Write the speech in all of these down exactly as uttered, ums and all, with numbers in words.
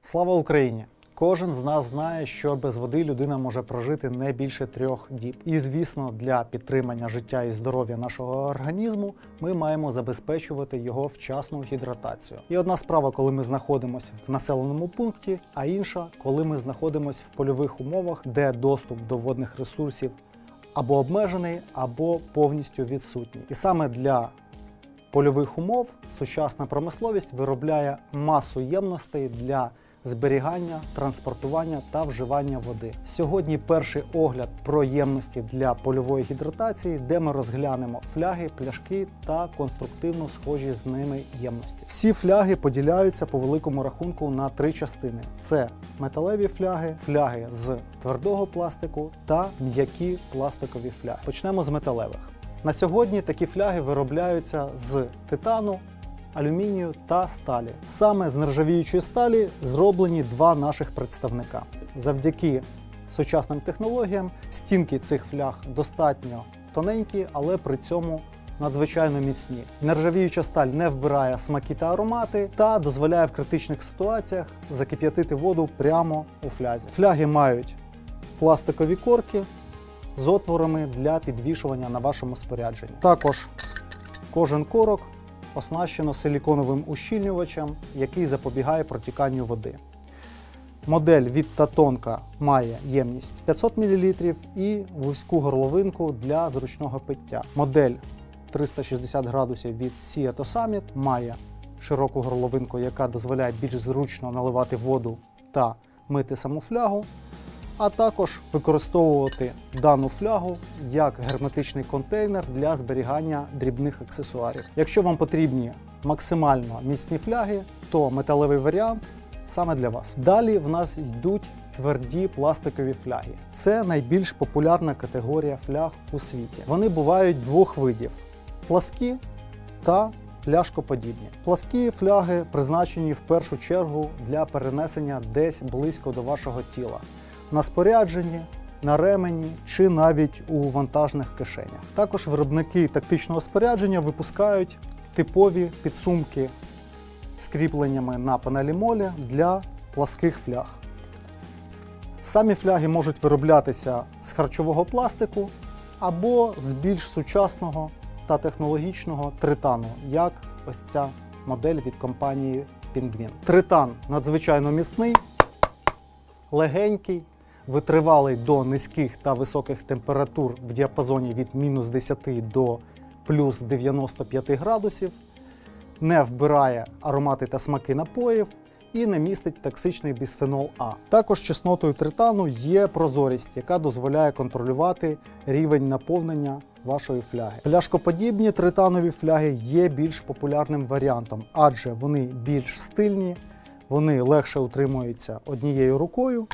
Слава Україні! Кожен з нас знає, що без води людина може прожити не більше трьох діб. І, звісно, для підтримання життя і здоров'я нашого організму ми маємо забезпечувати його вчасну гідратацію. І одна справа, коли ми знаходимося в населеному пункті, а інша, коли ми знаходимося в польових умовах, де доступ до водних ресурсів або обмежений, або повністю відсутній. І саме для польових умов сучасна промисловість виробляє масу ємностей для зберігання, транспортування та вживання води. Сьогодні перший огляд про ємності для польової гідратації, де ми розглянемо фляги, пляшки та конструктивно схожі з ними ємності. Всі фляги поділяються по великому рахунку на три частини. Це металеві фляги, фляги з твердого пластику та м'які пластикові фляги. Почнемо з металевих. На сьогодні такі фляги виробляються з титану, алюмінію та сталі. Саме з нержавіючої сталі зроблені два наших представника. Завдяки сучасним технологіям стінки цих фляг достатньо тоненькі, але при цьому надзвичайно міцні. Нержавіюча сталь не вбирає смаки та аромати та дозволяє в критичних ситуаціях закип'ятити воду прямо у флязі. Фляги мають пластикові корки з отворами для підвішування на вашому спорядженні. Також кожен корок оснащено силіконовим ущільнювачем, який запобігає протіканню води. Модель від Tatonka має ємність п'ятсот мілілітрів і вузьку горловинку для зручного пиття. Модель триста шістдесят градусів від Seato Summit має широку горловинку, яка дозволяє більш зручно наливати воду та мити саму флягу, а також використовувати дану флягу як герметичний контейнер для зберігання дрібних аксесуарів. Якщо вам потрібні максимально міцні фляги, то металевий варіант саме для вас. Далі в нас йдуть тверді пластикові фляги. Це найбільш популярна категорія фляг у світі. Вони бувають двох видів – пласкі та пляшкоподібні. Пласкі фляги призначені в першу чергу для перенесення десь близько до вашого тіла. На спорядженні, на ремені чи навіть у вантажних кишенях. Також виробники тактичного спорядження випускають типові підсумки з кріпленнями на панелі молі для пласких фляг. Самі фляги можуть вироблятися з харчового пластику або з більш сучасного та технологічного тритану, як ось ця модель від компанії Penguin. Тритан надзвичайно міцний, легенький, витривалий до низьких та високих температур в діапазоні від мінус десяти до плюс дев'яноста п'яти градусів, не вбирає аромати та смаки напоїв і не містить токсичний бісфенол А. Також чеснотою тритану є прозорість, яка дозволяє контролювати рівень наповнення вашої фляги. Пляшкоподібні тританові фляги є більш популярним варіантом, адже вони більш стильні, вони легше утримуються однією рукою,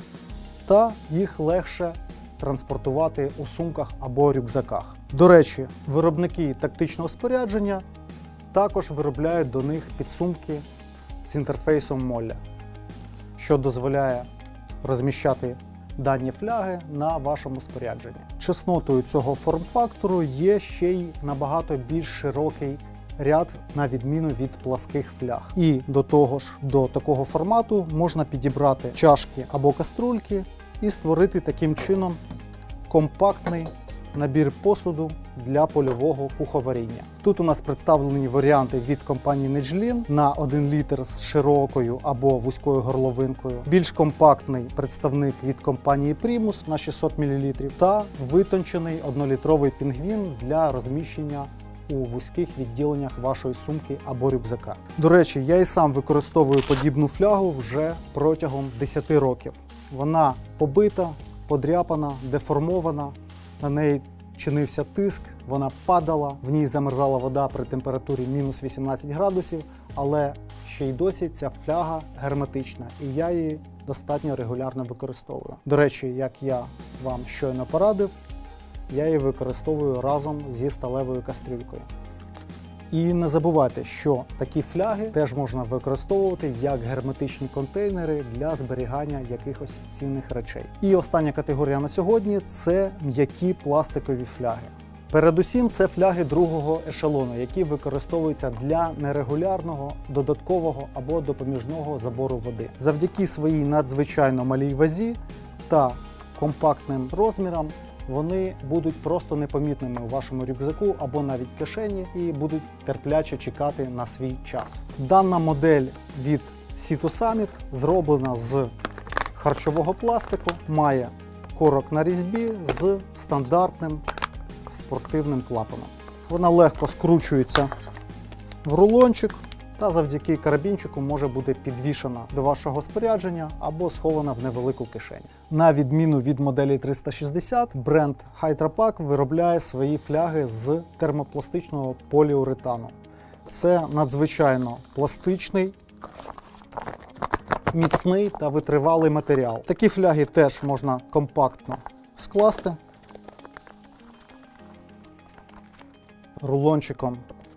та їх легше транспортувати у сумках або рюкзаках. До речі, виробники тактичного спорядження також виробляють до них підсумки з інтерфейсом молля, що дозволяє розміщати дані фляги на вашому спорядженні. Чеснотою цього форм-фактору є ще й набагато більш широкий ряд, на відміну від пласких фляг. І до того ж, до такого формату можна підібрати чашки або каструльки і створити таким чином компактний набір посуду для польового куховаріння. Тут у нас представлені варіанти від компанії Nijlin на один літр з широкою або вузькою горловинкою, більш компактний представник від компанії Primus на шістсот мілілітрів та витончений однолітровий Penguin для розміщення у вузьких відділеннях вашої сумки або рюкзака. До речі, я і сам використовую подібну флягу вже протягом десяти років. Вона побита, подряпана, деформована, на неї чинився тиск, вона падала, в ній замерзала вода при температурі мінус вісімнадцять градусів, але ще й досі ця фляга герметична, і я її достатньо регулярно використовую. До речі, як я вам щойно порадив, я її використовую разом зі сталевою кастрюлькою. І не забувайте, що такі фляги теж можна використовувати як герметичні контейнери для зберігання якихось цінних речей. І остання категорія на сьогодні – це м'які пластикові фляги. Передусім, це фляги другого ешелону, які використовуються для нерегулярного, додаткового або допоміжного забору води. Завдяки своїй надзвичайно малій вазі та компактним розмірам вони будуть просто непомітними у вашому рюкзаку або навіть кишені і будуть терпляче чекати на свій час. Дана модель від Sea to Summit зроблена з харчового пластику, має корок на різьбі з стандартним спортивним клапаном. Вона легко скручується в рулончик та завдяки карабінчику може бути підвішена до вашого спорядження або схована в невелику кишеню. На відміну від моделі триста шістдесят, бренд Hydra Pack виробляє свої фляги з термопластичного поліуретану. Це надзвичайно пластичний, міцний та витривалий матеріал. Такі фляги теж можна компактно скласти рулончиком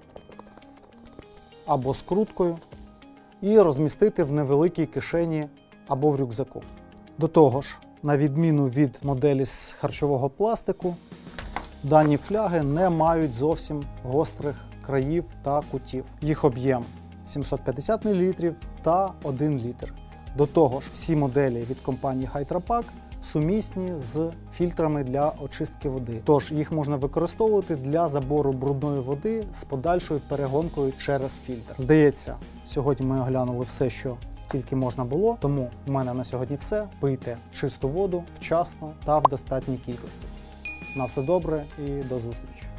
або скруткою і розмістити в невеликій кишені або в рюкзаку. До того ж, на відміну від моделі з харчового пластику, дані фляги не мають зовсім гострих країв та кутів. Їх об'єм сімсот п'ятдесят мілілітрів та один літр. До того ж, всі моделі від компанії Hydra Pack сумісні з фільтрами для очистки води. Тож їх можна використовувати для забору брудної води з подальшою перегонкою через фільтр. Здається, сьогодні ми оглянули все, що тільки можна було, тому в мене на сьогодні все. Пийте чисту воду вчасно та в достатній кількості. На все добре і до зустрічі!